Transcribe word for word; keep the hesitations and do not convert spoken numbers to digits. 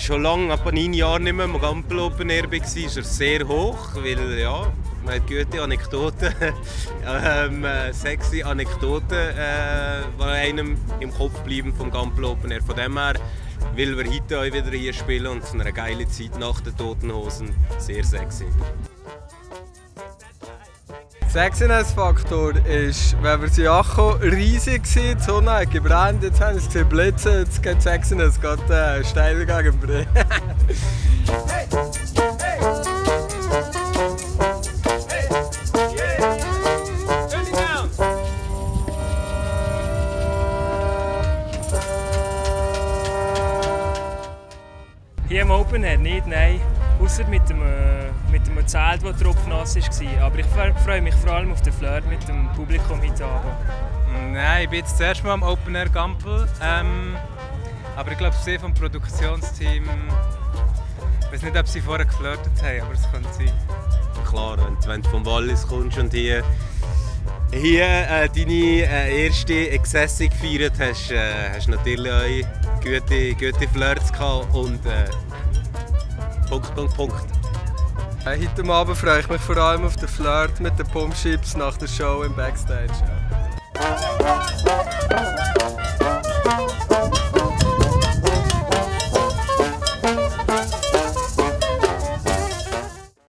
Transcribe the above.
schon lange, etwa neun Jahre nicht mehr am Gampel Open Air war, ist er sehr hoch, weil ja, man hat gute Anekdoten, ähm, sexy Anekdoten, äh, die einem im Kopf bleiben vom Gampel Open Air. Von dem her will wir heute auch wieder hier spielen und zu einer geilen Zeit nach den Toten Hosen. Sehr sexy. Sexiness-Faktor ist, wenn wir sie ankommen, riesig war, die Sonne hat gebrannt, jetzt haben wir es gesehen blitzen, jetzt geht Sexiness gerade äh, steil gegen Bre. Hier im Open Air nicht, nein. Ausser mit dem, äh, mit dem Zelt, das tropfnass war. Aber ich freue mich vor allem auf den Flirt mit dem Publikum heute Abend. Nein, ich bin jetzt das erste Mal am Open Air Gampel. Ähm, aber ich glaube, sie vom Produktionsteam. Ich weiß nicht, ob sie vorher geflirtet haben, aber es könnte sein. Klar, wenn du vom Wallis kommst und hier, hier äh, deine äh, erste Exzesse gefeiert hast, äh, hast du natürlich auch gute, gute Flirts gehabt und äh, Punkt, Punkt, Punkt. Äh, heute Abend freue ich mich vor allem auf den Flirt mit den Pumpchips nach der Show im Backstage. Ja.